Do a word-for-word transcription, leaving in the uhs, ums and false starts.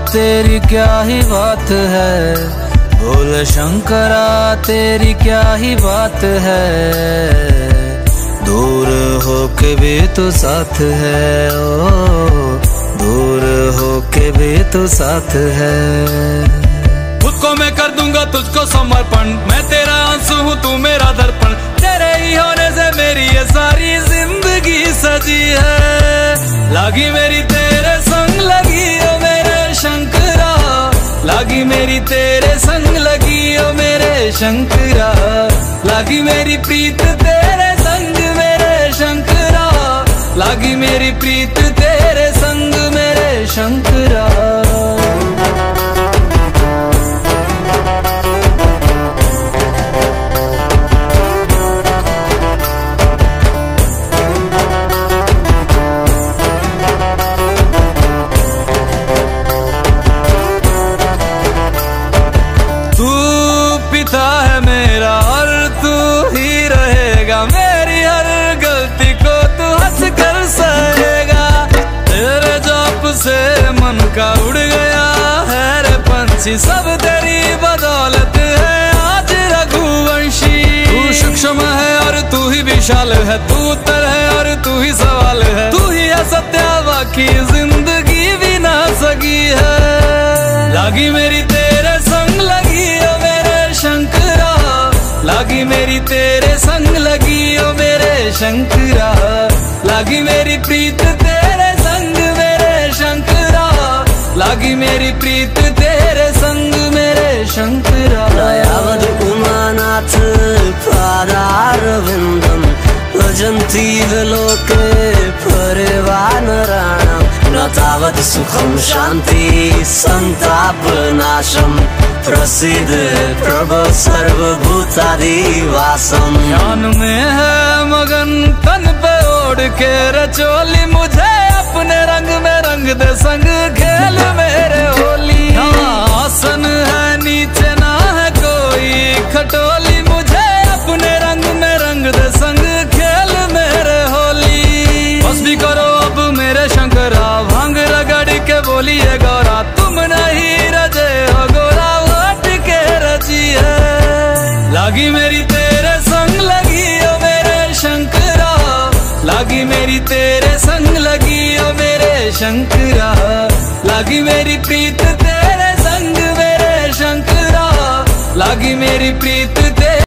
तेरी क्या ही बात है, भोले शंकरा तेरी क्या ही बात है। दूर होके भी तू साथ है, ओ दूर होके भी तू साथ है। खुद को मैं कर दूंगा तुझको समर्पण, मैं तेरा आंसू हूँ तू मेरा दर्पण। तेरे ही होने से मेरी ये सारी जिंदगी सजी है। लागी मेरी तेरे संग लगी ओ मेरे शंकरा, लागी मेरी तेरे संग लगी ओ मेरे शंकरा। लागी मेरी प्रीत तेरे संग मेरे शंकरा, लागी मेरी प्रीत तेरे संग मेरे शंकरा। पिता है मेरा और तू ही रहेगा, मेरी हर गलती को तू हंस कर सहेगा। तेरे जाप से मन का उड़ गया है रे पंछी, सब तेरी बदौलत है आज रघुवंशी। तू सूक्ष्म है और तू ही विशाल है, तू उत्तर है और तू ही सवाल है। तू ही है सत्या बाकी जिंदगी भी ना सकी है। लागी मेरी तेरे संग लगी ओ मेरे शंकरा, लागी मेरी तेरे संग लगी ओ मेरे शंकरा। लागी मेरी प्रीत तेरे संग मेरे शंकरा, लागी मेरी प्रीत तेरे संग मेरे शंकरा। दयावद उमानाथ पादारविन्दं भजन्ति विलोके परिवानराणां। न तावत् सुखं शान्ति संतापनाशं, प्रसिद्ध प्रभु सर्वभूतादिवासम। ध्यान में है मगन तन पे ओढ़ के रचोली, मुझे अपने रंग में रंग दे संग खेल मेरे होली। आसन है नीचे ना है कोई खटोली, मुझे अपने रंग में रंग दे संग खेल मेरे होली। बस भी करो अब मेरे शंकरा, भांग रगड़ के बोलिए गौरा, तुम नहीं रजे हो गोरा हट के रची है। लागी मेरी तेरे संग लगी ओ मेरे शंकरा, लागी मेरी तेरे संग लगी ओ मेरे शंकरा। लागी मेरी प्रीत तेरे संग मेरे शंकरा, लागी मेरी प्रीत तेरे